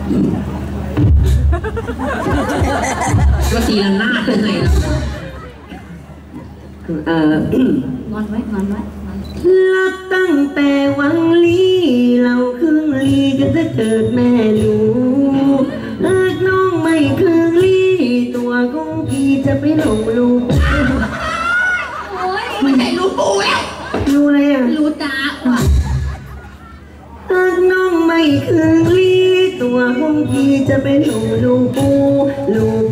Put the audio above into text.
ก็ตีละนาดยังไงงอนไว้รับตั้งแต่วังลีเราครึ่งลีกันถ้าเกิดแม่รู้หากน้องไม่ครึ่งลีตัวของพี่จะไปหลงลูกโอ้ยไม่ใช่รู้ปูแล้วรู้อะไรอ่ะรู้ตาว่ะหากน้องไม่ครึ่งลีตัวของพี่จะไปหลงลูกปูลูก